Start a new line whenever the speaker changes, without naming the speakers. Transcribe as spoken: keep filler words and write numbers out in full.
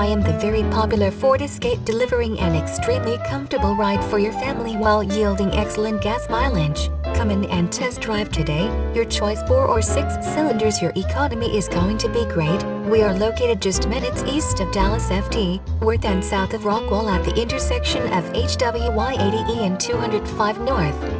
I am the very popular Ford Escape, delivering an extremely comfortable ride for your family while yielding excellent gas mileage. Come in and test drive today. Your choice, four or six cylinders, your economy is going to be great. We are located just minutes east of Dallas F D, Worth and South of Rockwall at the intersection of H W Y eighty E and two oh five North.